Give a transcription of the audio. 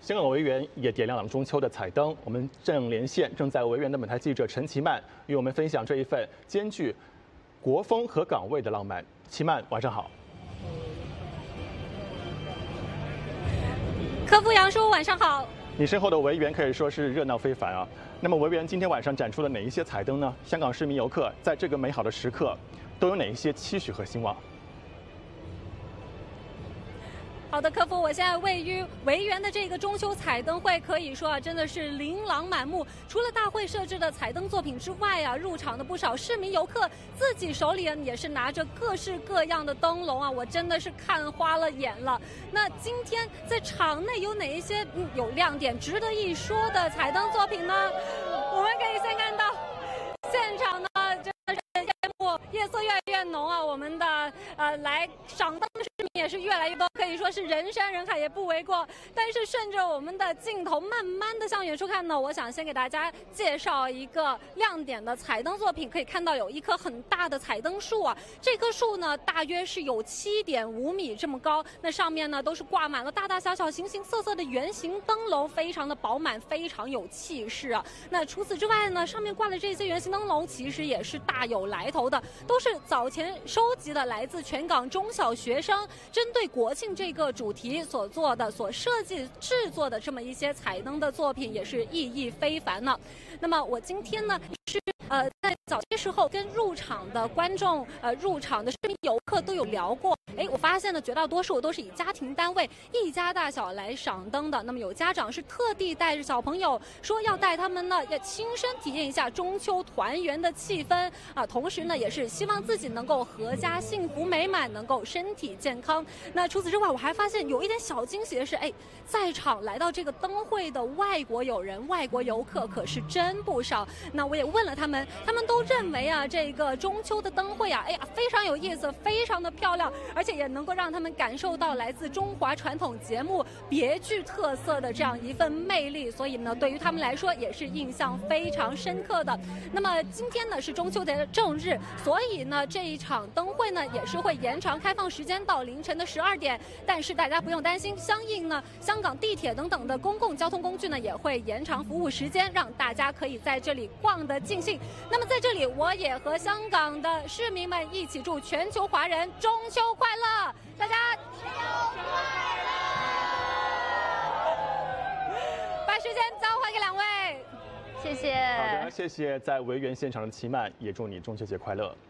香港维园也点亮了中秋的彩灯。我们正连线正在维园的本台记者陈其曼，与我们分享这一份兼具国风和港味的浪漫。其曼，晚上好。 柯夫杨叔，晚上好。 你身后的维园可以说是热闹非凡啊。那么维园今天晚上展出了哪一些彩灯呢？香港市民游客在这个美好的时刻都有哪一些期许和希望？ 好的，柯夫，我现在位于维园的这个中秋彩灯会，可以说真的是琳琅满目。除了大会设置的彩灯作品之外入场的不少市民游客自己手里也是拿着各式各样的灯笼我真的是看花了眼了。那今天在场内有哪一些有亮点、值得一说的彩灯作品呢？我们可以先看到现场呢，真的是烟幕夜色越来越浓我们的来赏灯的市民也是越来越多，可以说是人山人海也不为过。但是顺着我们的镜头慢慢的向远处看呢，我想先给大家介绍一个亮点的彩灯作品。可以看到有一棵很大的彩灯树这棵树呢大约是有7.5米这么高，那上面呢都是挂满了大大小小、形形色色的圆形灯笼，非常的饱满，非常有气势那除此之外呢，上面挂的这些圆形灯笼其实也是大有来头的，都是早前收集的来自全港中小学生针对国庆这个主题所设计制作的这么一些彩灯的作品，也是意义非凡呢。那么我今天呢是在早些时候跟入场的观众入场的市民游客都有聊过，我发现呢绝大多数都是以家庭单位一家大小来赏灯的。那么有家长是特地带着小朋友说要带他们呢要亲身体验一下中秋团圆的气氛同时呢也是希望自己能够阖家幸福美满，能够身体健康。那除此之外，我还发现有一点小惊喜的是在场来到这个灯会的外国友人、外国游客可是真不少。那我也问了他们都认为这个中秋的灯会非常有意思，非常的漂亮，而且也能够让他们感受到来自中华传统节目别具特色的这样一份魅力，所以呢对于他们来说也是印象非常深刻的。那么今天呢是中秋节的正日，所以呢这一场灯会呢也是会延长开放时间到凌晨的12点，但是大家不用担心，相应呢香港地铁等等的公共交通工具呢也会延长服务时间，让大家可以在这里逛得尽兴。那么在这里我也和香港的市民们一起祝全球华人中秋快乐，大家中秋快乐！把时间交还给2位，谢谢。 好的，谢谢在维园现场的齐曼，也祝你中秋节快乐。